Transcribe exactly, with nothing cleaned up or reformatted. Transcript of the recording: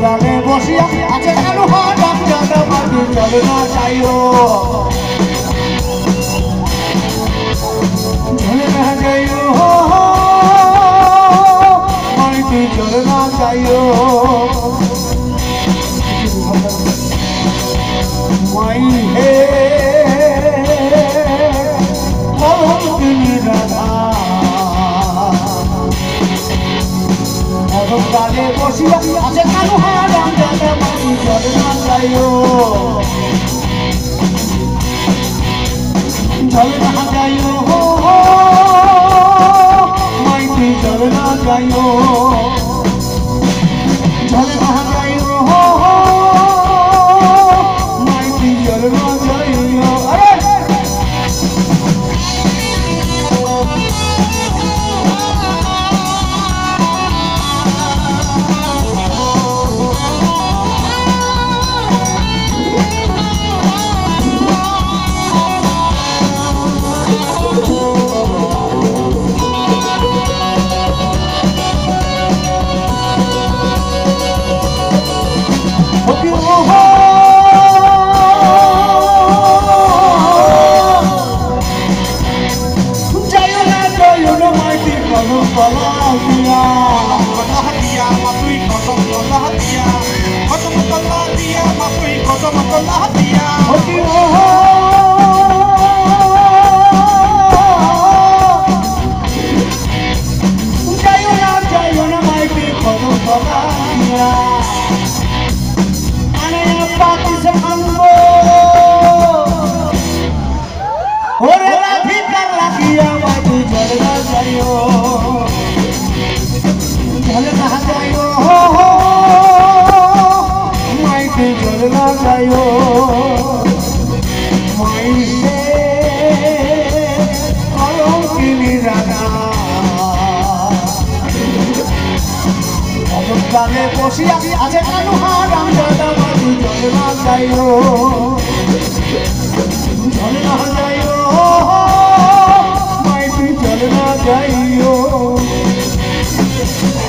গানে বসিয়া আছে কালু হারাম জাদা মাটি জল না যাইও জল না যাইও মাটি জল না যাইও মাই হে কলঙ্কিনী রাধা গানে বসিয়া আছে কালু হারাম জাদা মাটি জল না যাইও জল না যাইও মাটি জল না যাইও জল না যাইও মাটি জল না যাইও আরে গানে বসিয়া আছে কালু হারাম জাদা মাটি জল না যাইও জল না যাইও মাটি জল না যাইও